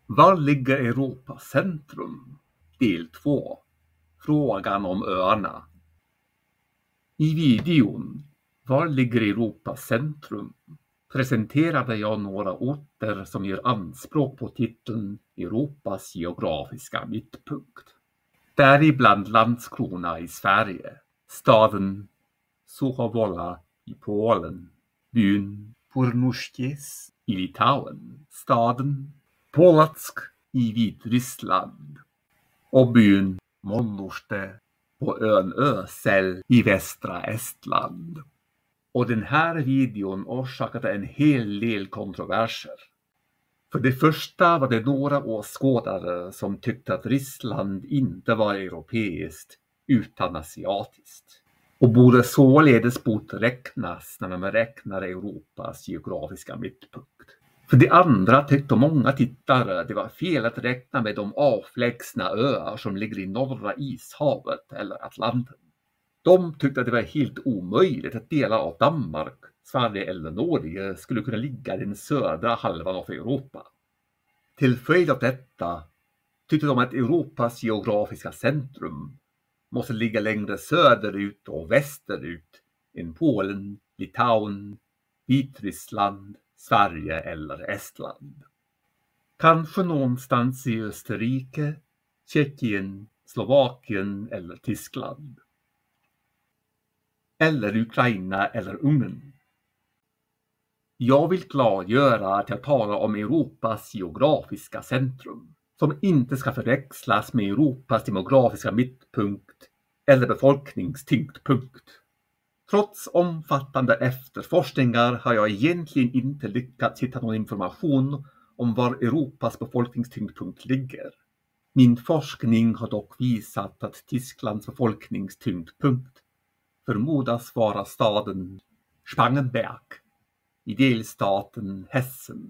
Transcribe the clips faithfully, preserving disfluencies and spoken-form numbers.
Var ligger Europas centrum? Del två. Frågan om öarna. I videon Var ligger Europas centrum presenterade jag några orter som gör anspråk på titeln Europas geografiska mittpunkt. Däribland Landskrona i Sverige, staden Suchowoli i Polen, byn Purnuškės i Litauen, staden Polotsk i Vitryssland och byn Molnušte på ön Ösel i västra Estland. Och den här videon orsakade en hel del kontroverser. För det första var det några åskådare som tyckte att Ryssland inte var europeiskt utan asiatiskt och borde således boträknas när man räknar Europas geografiska mittpunkt. För det andra tyckte många tittare det var fel att räkna med de avlägsna öar som ligger i norra ishavet eller Atlanten. De tyckte att det var helt omöjligt att delar av Danmark, Sverige eller Norge skulle kunna ligga i den södra halvan av Europa. Till följd av detta tyckte de att Europas geografiska centrum måste ligga längre söderut och västerut än Polen, Litauen, Vitryssland, Sverige eller Estland. Kanske någonstans i Österrike, Tjeckien, Slovakien eller Tyskland. Eller Ukraina eller Ungern. Jag vill klargöra att jag talar om Europas geografiska centrum, som inte ska förväxlas med Europas demografiska mittpunkt eller befolkningstyngdpunkt. Trots omfattande efterforskningar har jag egentligen inte lyckats hitta någon information om var Europas befolkningstyngdpunkt ligger. Min forskning har dock visat att Tysklands befolkningstyngdpunkt förmodas vara staden Spangenberg i delstaten Hessen,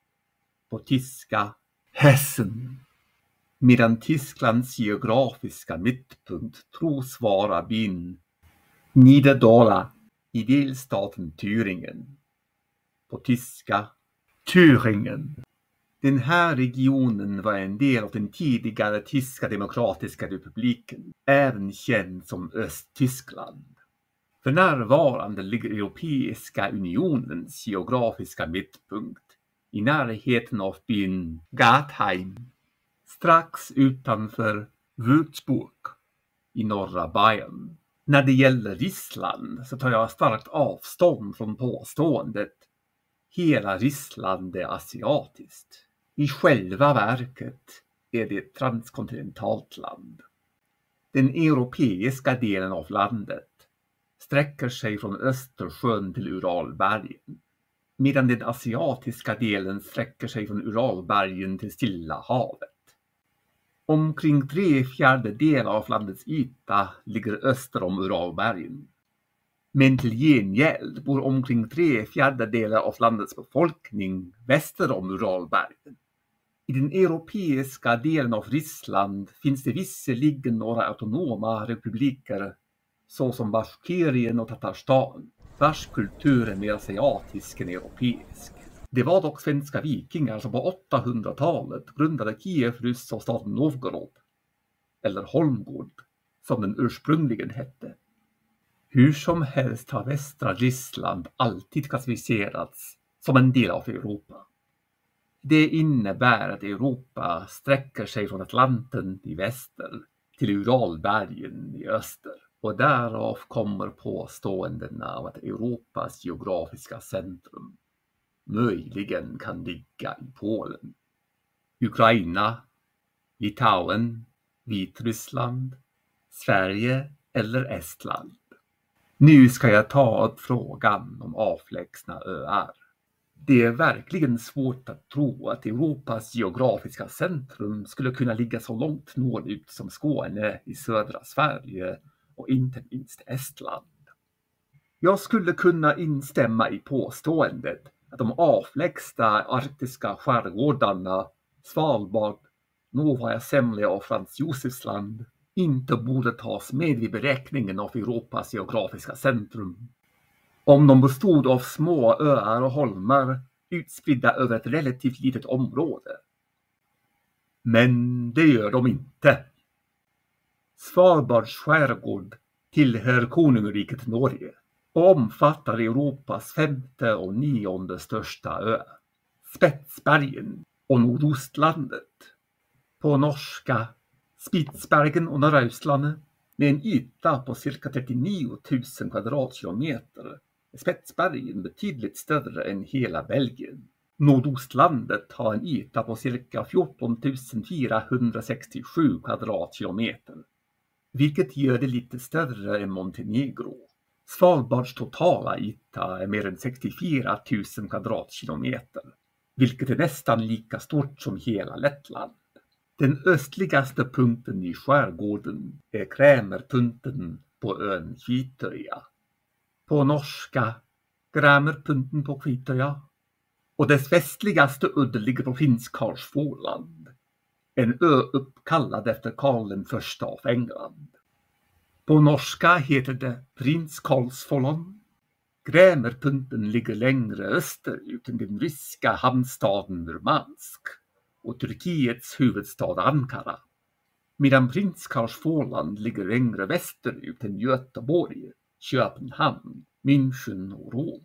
på tyska Hessen, medan Tysklands geografiska mittpunkt tros vara byn Niederdola i delstaten Thüringen, på tyska Thüringen. Den här regionen var en del av den tidigare tyska demokratiska republiken, även känd som Östtyskland. För närvarande ligger Europeiska unionens geografiska mittpunkt i närheten av byn Gatheim, strax utanför Würzburg i norra Bayern. När det gäller Ryssland så tar jag starkt avstånd från påståendet hela Ryssland är asiatiskt. I själva verket är det ett transkontinentalt land. Den europeiska delen av landet sträcker sig från Östersjön till Uralbergen, medan den asiatiska delen sträcker sig från Uralbergen till Stilla havet. Omkring tre fjärdedelar av landets yta ligger öster om Uralbergen. Men till gengäld bor omkring tre fjärdedelar av landets befolkning väster om Uralbergen. I den europeiska delen av Ryssland finns det visserligen några autonoma republiker såsom Bashkirien och Tatarstan, vars kultur är mer asiatisk än europeisk. Det var dock svenska vikingar som på åttahundratalet grundade Kiev Rus och staden Novgorod, eller Holmgård, som den ursprungligen hette. Hur som helst har västra Ryssland alltid klassificerats som en del av Europa. Det innebär att Europa sträcker sig från Atlanten i väster till Uralbergen i öster. Och därav kommer påståendena av att Europas geografiska centrum möjligen kan ligga i Polen, Ukraina, Litauen, Vitryssland, Sverige eller Estland. Nu ska jag ta upp frågan om avlägsna öar. Det är verkligen svårt att tro att Europas geografiska centrum skulle kunna ligga så långt norrut som Skåne i södra Sverige och inte minst Estland. Jag skulle kunna instämma i påståendet att de avlägsna arktiska skärgårdarna Svalbard, Novaja Zemlja och Franz Josefsland inte borde tas med vid beräkningen av Europas geografiska centrum. Om de bestod av små öar och holmar utspridda över ett relativt litet område. Men det gör de inte. Svalbards skärgård tillhör konungariket Norge och omfattar Europas femte och nionde största ö, Spetsbergen och Nordostlandet. På norska Spitsbergen och norra Ryssland med en yta på cirka trettionio tusen kvadratkilometer är Spetsbergen betydligt större än hela Belgien. Nordostlandet har en yta på cirka fjorton tusen fyrahundrasextiosju kvadratkilometer, vilket gör det lite större än Montenegro. Svalbards totala yta är mer än sextiofyra tusen kvadratkilometer, vilket är nästan lika stort som hela Lettland. Den östligaste punkten i skärgården är Krämerpunten på ön Kvitøya. På norska Krämerpunten på Kvitøya. Och dess västligaste udde ligger på Prinskarlsfåland, en ö uppkallad efter Karl den första av England. På norska heter det Prinskarlsfåland. Krämerpunten ligger längre österut än den ryska hamnstaden Murmansk och Turkiets huvudstad Ankara, medan Prinskarlsfåland ligger längre västerut än Göteborg, Köpenhamn, München och Rom.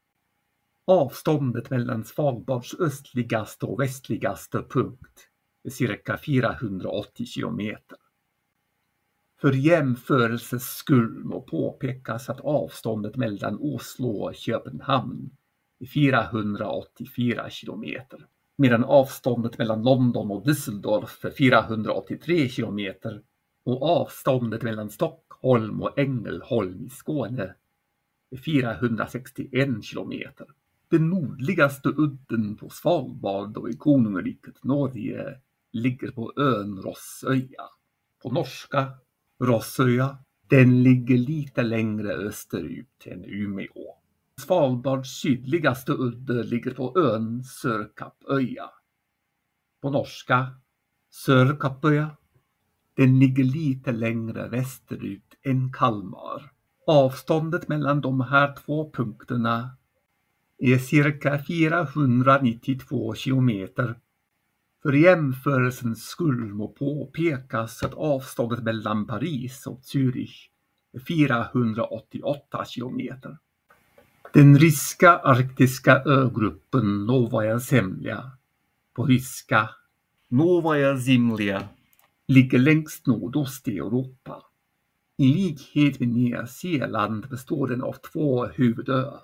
Avståndet mellan Svalbards östligaste och västligaste punkt är cirka fyrahundraåttio kilometer. För jämförelses skull må påpekas att avståndet mellan Oslo och Köpenhamn är fyrahundraåttiofyra kilometer, medan avståndet mellan London och Düsseldorf är fyrahundraåttiotre kilometer och avståndet mellan Stockholm och Ängelholm i Skåne är fyrahundrasextioen kilometer. Den nordligaste udden på Svalbard och i konungariket Norge ligger på ön Rossøya. På norska Rossøya. Den ligger lite längre österut än Umeå. Svalbards sydligaste udde ligger på ön Sørkappøya. På norska Sørkappøya. Den ligger lite längre västerut än Kalmar. Avståndet mellan de här två punkterna är cirka fyrahundranittiotvå kilometer. För jämförelsens skull må påpekas att avståndet mellan Paris och Zürich är fyrahundraåttioåtta kilometer. Den ryska arktiska ögruppen Novaja Zemlja, på ryska Novaja Zemlja, ligger längst nordost i Europa. I likhet med Nya Zeeland består den av två huvudöar,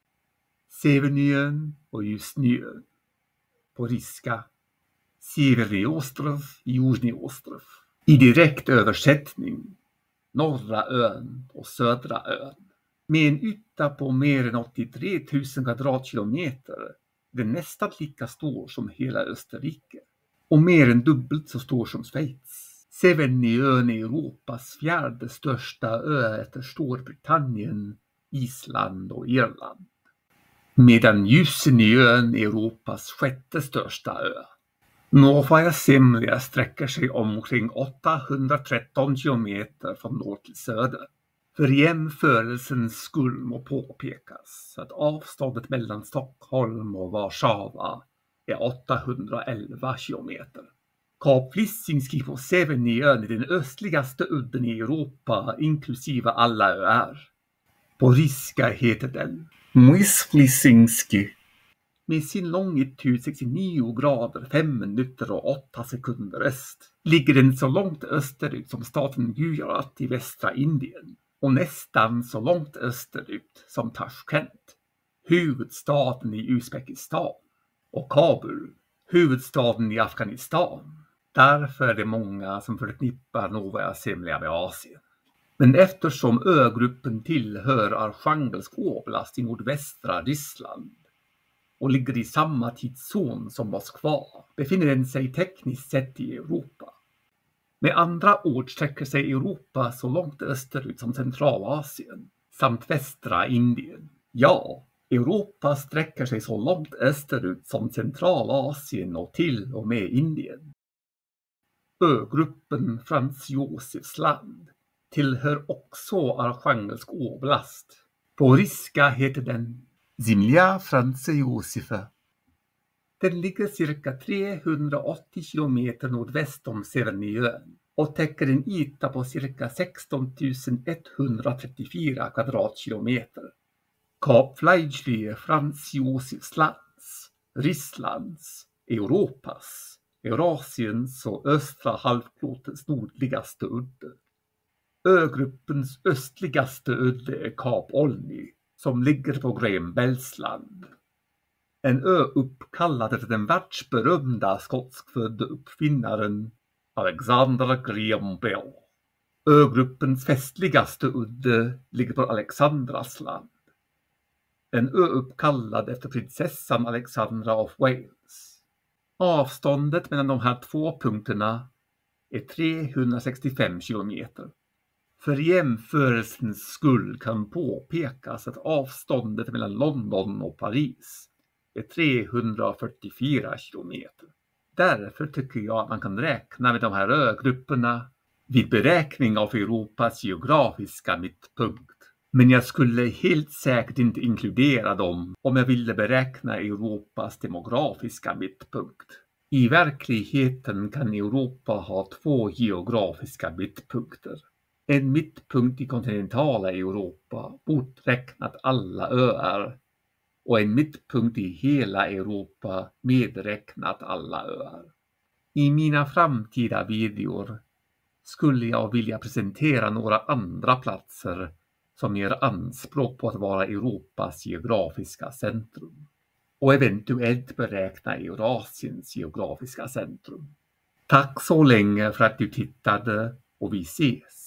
Severnjön och Jusnjön. På ryska Severny ostrov, Južny ostrov. I direkt översättning norra ön och södra ön. Med en yta på mer än åttiotre tusen kvadratkilometer är den nästan lika stor som hela Österrike och mer än dubbelt så stor som Schweiz. Severnjön är Europas fjärde största ö efter Storbritannien, Island och Irland. Medan Jusnjön är Europas sjätte största ö. Novaja Zemlja sträcker sig omkring åttahundratretton kilometer från norr till söder. För jämförelsens skull må påpekas att avståndet mellan Stockholm och Warszawa är åttahundraelva kilometer. Kap Vlissingski på Severnjön är den östligaste udden i Europa inklusive alla öar. På ryska heter den Mys-Vlissingski. Med sin långitud sextionio grader fem minuter och åtta sekunder öst ligger den så långt österut som staten Gujarat i västra Indien och nästan så långt österut som Tashkent, huvudstaden i Uzbekistan, och Kabul, huvudstaden i Afghanistan. Därför är det många som förknippar Novaja Zemlja med Asien. Men eftersom ögruppen tillhör Arkhangelsk oblast i nordvästra Ryssland och ligger i samma tidszon som Moskva befinner den sig tekniskt sett i Europa. Med andra ord sträcker sig Europa så långt österut som Centralasien samt västra Indien. Ja, Europa sträcker sig så långt österut som Centralasien och till och med Indien. Ögruppen Franz Josefs land tillhör också Arkhangelsk oblast. På ryska heter den Zemlja Franz Josefa. Den ligger cirka trehundraåttio kilometer nordväst om Severniön och täcker en yta på cirka sexton tusen etthundratrettiofyra kvadratkilometer. Kap Fligely är Franz Josefs lands, Rysslands, Europas, Eurasiens och östra halvklotets nordligaste udde. Ögruppens östligaste udde är Kap Olney, som ligger på Graham Bells land. En ö uppkallad efter den världsberömda skotskfödde uppfinnaren Alexander Graham Bell. Ögruppens västligaste udde ligger på Alexandras land. En ö uppkallad efter prinsessan Alexandra of Wales. Avståndet mellan de här två punkterna är trehundrasextiofem kilometer. För jämförelsens skull kan påpekas att avståndet mellan London och Paris är trehundrafyrtiofyra kilometer. Därför tycker jag att man kan räkna med de här ögrupperna vid beräkning av Europas geografiska mittpunkt. Men jag skulle helt säkert inte inkludera dem om jag ville beräkna Europas demografiska mittpunkt. I verkligheten kan Europa ha två geografiska mittpunkter. En mittpunkt i kontinentala Europa, borträknat alla öar, och en mittpunkt i hela Europa medräknat alla öar. I mina framtida videor skulle jag vilja presentera några andra platser som ger anspråk på att vara Europas geografiska centrum och eventuellt beräkna Eurasiens geografiska centrum. Tack så länge för att du tittade och vi ses!